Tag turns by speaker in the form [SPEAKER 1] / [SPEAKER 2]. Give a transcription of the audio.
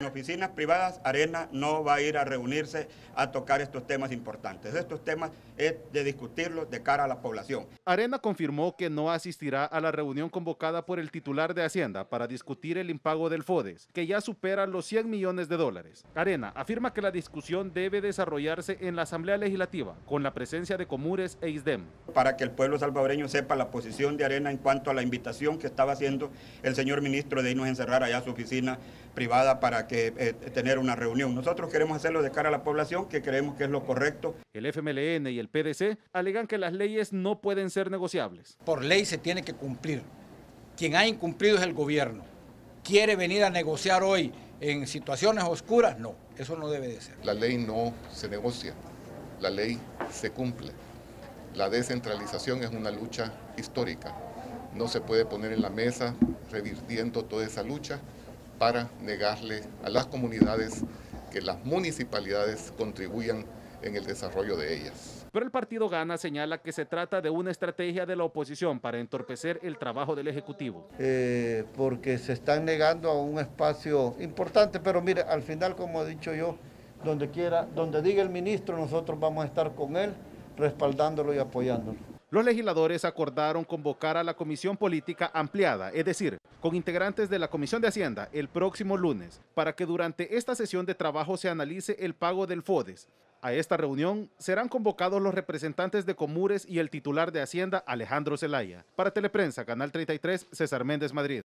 [SPEAKER 1] En oficinas privadas, Arena no va a ir a reunirse a tocar estos temas importantes. Estos temas es de discutirlos de cara a la población.
[SPEAKER 2] Arena confirmó que no asistirá a la reunión convocada por el titular de Hacienda para discutir el impago del FODES, que ya supera los 100 millones de dólares. Arena afirma que la discusión debe desarrollarse en la Asamblea Legislativa, con la presencia de Comures e ISDEM.
[SPEAKER 1] Para que el pueblo salvadoreño sepa la posición de Arena en cuanto a la invitación que estaba haciendo el señor ministro de irnos a encerrar allá a su oficina privada para tener una reunión. Nosotros queremos hacerlo de cara a la población, que creemos que es lo correcto.
[SPEAKER 2] El FMLN y el PDC alegan que las leyes no pueden ser negociables.
[SPEAKER 3] Por ley se tiene que cumplir. Quien ha incumplido es el gobierno. ¿Quiere venir a negociar hoy en situaciones oscuras? No, eso no debe de ser.
[SPEAKER 4] La ley no se negocia, la ley se cumple. La descentralización es una lucha histórica. No se puede poner en la mesa revirtiendo toda esa lucha para negarle a las comunidades que las municipalidades contribuyan en el desarrollo de ellas.
[SPEAKER 2] Pero el partido Gana señala que se trata de una estrategia de la oposición para entorpecer el trabajo del Ejecutivo.
[SPEAKER 5] Porque se están negando a un espacio importante, pero mire, al final, como he dicho yo, donde diga el ministro, nosotros vamos a estar con él, respaldándolo y apoyándolo.
[SPEAKER 2] Los legisladores acordaron convocar a la Comisión Política Ampliada, es decir, con integrantes de la Comisión de Hacienda, el próximo lunes, para que durante esta sesión de trabajo se analice el pago del FODES. A esta reunión serán convocados los representantes de Comures y el titular de Hacienda, Alejandro Zelaya. Para Teleprensa, Canal 33, César Méndez, Madrid.